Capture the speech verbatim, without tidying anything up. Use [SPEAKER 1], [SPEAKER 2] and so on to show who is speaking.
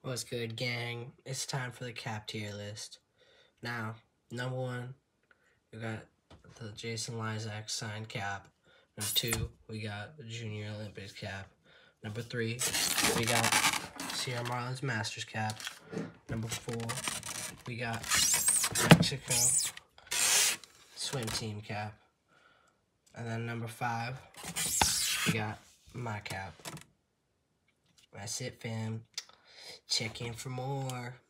[SPEAKER 1] What's good, gang? It's time for the cap tier list. Now, number one, we got the Jason Lysak signed cap. Number two, we got the Junior Olympics cap. Number three, we got Sierra Marlins Masters cap. Number four, we got Mexico swim team cap. And then number five, we got my cap. That's it, fam. Check in for more.